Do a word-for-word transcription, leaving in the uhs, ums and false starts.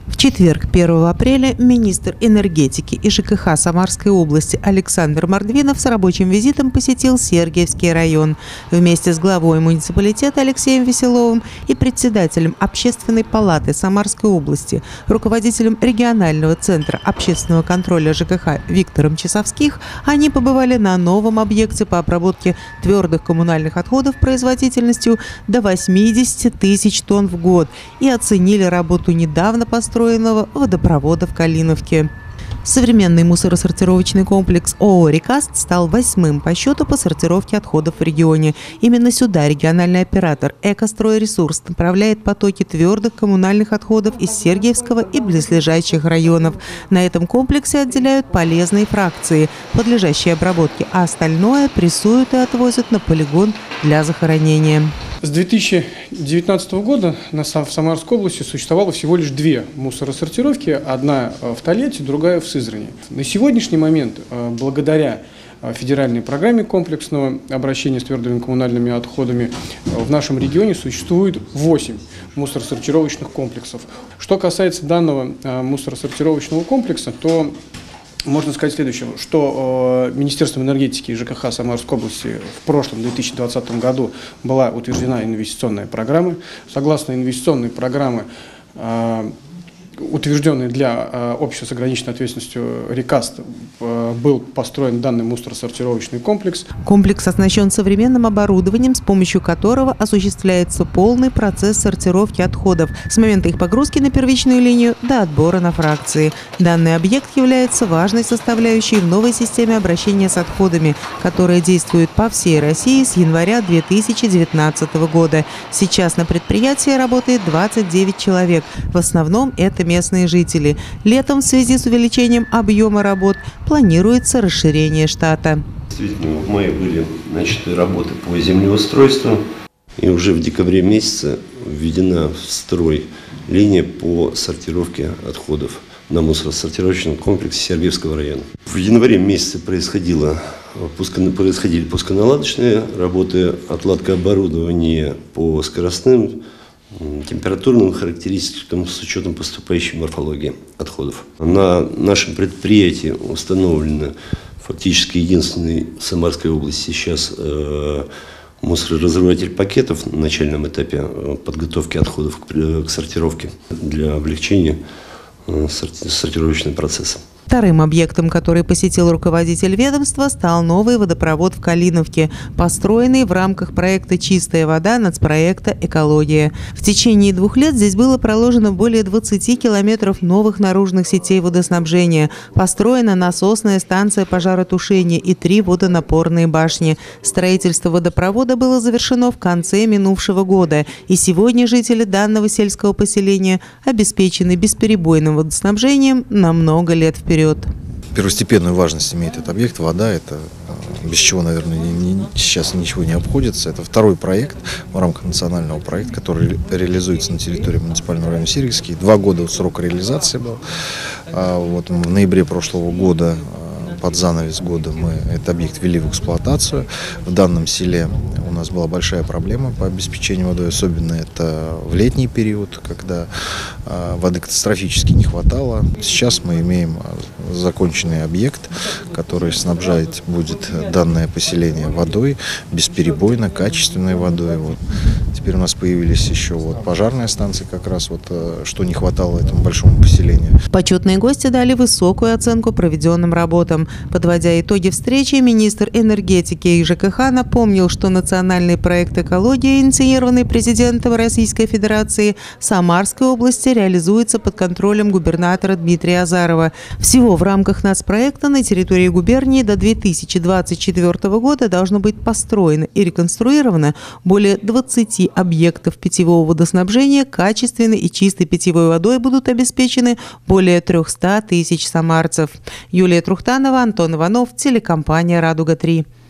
В четверг, первого апреля, министр энергетики и ЖКХ Самарской области Александр Мордвинов с рабочим визитом посетил Сергиевский район. Вместе с главой муниципалитета Алексеем Веселовым и председателем Общественной палаты Самарской области, руководителем регионального центра общественного контроля ЖКХ Виктором Часовских, они побывали на новом объекте по обработке твердых коммунальных отходов производительностью до восьмидесяти тысяч тонн в год и оценили работу недавно построенного водопровода в Калиновке. Современный мусоросортировочный комплекс ООО «Рекаст» стал восьмым по счету по сортировке отходов в регионе. Именно сюда региональный оператор «Экостройресурс» направляет потоки твердых коммунальных отходов из Сергиевского и близлежащих районов. На этом комплексе отделяют полезные фракции, подлежащие обработке, а остальное прессуют и отвозят на полигон для захоронения. С две тысячи девятнадцатого года в Самарской области существовало всего лишь две мусоросортировки, одна в Тольятти, другая в Сызрани. На сегодняшний момент, благодаря федеральной программе комплексного обращения с твердыми коммунальными отходами, в нашем регионе существует восемь мусоросортировочных комплексов. Что касается данного мусоросортировочного комплекса, то можно сказать следующее, что э, Министерством энергетики и ЖКХ Самарской области в прошлом две тысячи двадцатом году была утверждена инвестиционная программа. Согласно инвестиционной программе, э, утвержденный для э, общества с ограниченной ответственностью «Рекаст», э, был построен данный мусоросортировочный комплекс. Комплекс оснащен современным оборудованием, с помощью которого осуществляется полный процесс сортировки отходов с момента их погрузки на первичную линию до отбора на фракции. Данный объект является важной составляющей в новой системе обращения с отходами, которая действует по всей России с января две тысячи девятнадцатого года. Сейчас на предприятии работает двадцать девять человек. В основном это местные жители. Летом в связи с увеличением объема работ планируется расширение штата. Действительно, в мае были начаты работы по землеустройству, и уже в декабре месяце введена в строй линия по сортировке отходов на мусоросортировочном комплексе Сергиевского района. В январе месяце происходило, происходили пусконаладочные работы, отладка оборудования по скоростным температурным характеристикам с учетом поступающей морфологии отходов. На нашем предприятии установлено фактически единственный в Самарской области сейчас э, мусороразрыватель пакетов на начальном этапе подготовки отходов к, к сортировке для облегчения э, сорти, сортировочного процесса. Вторым объектом, который посетил руководитель ведомства, стал новый водопровод в Калиновке, построенный в рамках проекта «Чистая вода» нацпроекта «Экология». В течение двух лет здесь было проложено более двадцати километров новых наружных сетей водоснабжения, построена насосная станция пожаротушения и три водонапорные башни. Строительство водопровода было завершено в конце минувшего года, и сегодня жители данного сельского поселения обеспечены бесперебойным водоснабжением на много лет вперед. Первостепенную важность имеет этот объект. Вода – это без чего, наверное, не, не, сейчас ничего не обходится. Это второй проект в рамках национального проекта, который реализуется на территории муниципального района Сергиевский. Два года срок реализации был. А вот в ноябре прошлого года, под занавес года, мы этот объект ввели в эксплуатацию. В данном селе у нас была большая проблема по обеспечению водой, особенно это в летний период, когда воды катастрофически не хватало. Сейчас мы имеем законченный объект, который снабжает будет данное поселение водой, бесперебойно, качественной водой. Вот. Теперь у нас появились еще вот пожарная станция, как раз вот, что не хватало этому большому поселению. Почетные гости дали высокую оценку проведенным работам. Подводя итоги встречи, министр энергетики и ЖКХ напомнил, что национальный проект «Экология», инициированный президентом Российской Федерации, в Самарской области реализуется под контролем губернатора Дмитрия Азарова. Всего в рамках нацпроекта на территории губернии до две тысячи двадцать четвёртого года должно быть построено и реконструировано более двадцати объектов питьевого водоснабжения. Качественной и чистой питьевой водой будут обеспечены более трёхсот тысяч самарцев. Юлия Трухтанова, Антон Иванов, телекомпания «Радуга-три».